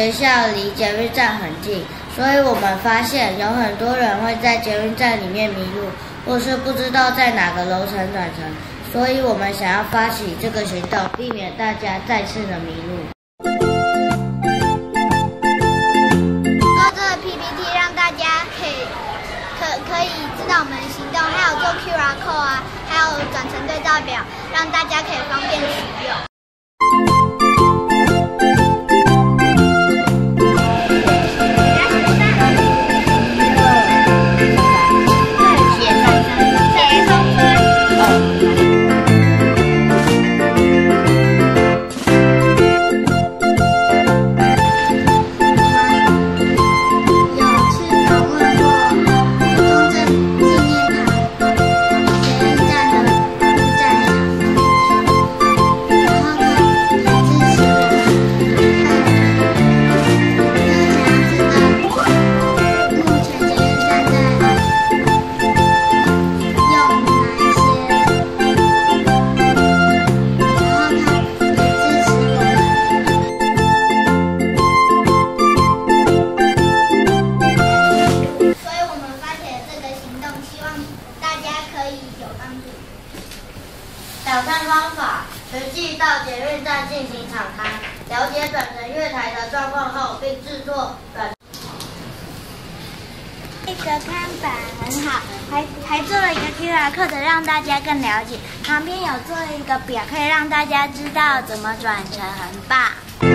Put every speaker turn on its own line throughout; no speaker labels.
学校离捷运站很近，所以我们发现有很多人会在捷运站里面迷路，或是不知道在哪个楼层转乘，所以我们想要发起这个行动，避免大家再次的迷路。
做这个 PPT 让大家可以知道我们的行动，还有做 QR code 啊，还有转乘对照表，让大家可以方便使用。
挑战方法：实际到捷运站进行场勘，了解转乘月台的状况后，并制作转。
这个看板很好，还做了一个 QR code 让大家更了解。旁边有做一个表，可以让大家知道怎么转乘，很棒。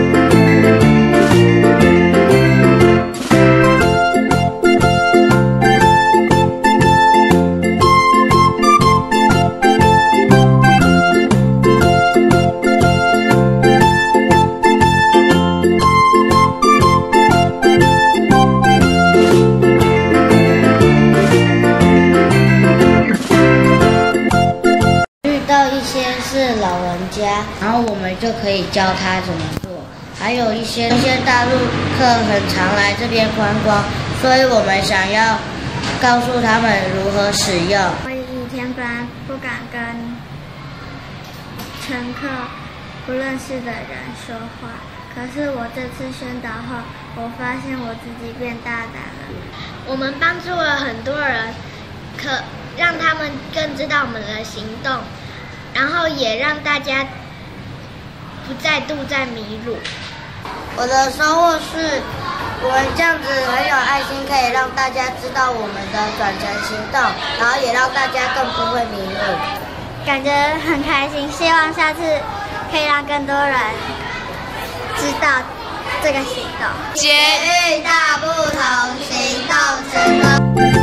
是老人家，然后我们就可以教他怎么做。还有一些大陆客很常来这边观光，所以我们想要告诉他们如何使用。
我以前本来不敢跟乘客不认识的人说话，可是我这次宣导后，我发现我自己变大胆了。我们帮助了很多人，让他们更知道我们的行动。然后也让大家不再度在迷路。
我的收获是，我们这样子很有爱心，可以让大家知道我们的转乘行动，然后也让大家更不会迷路。
感觉很开心，希望下次可以让更多人知道这个行动。
捷运大不同，行动成功。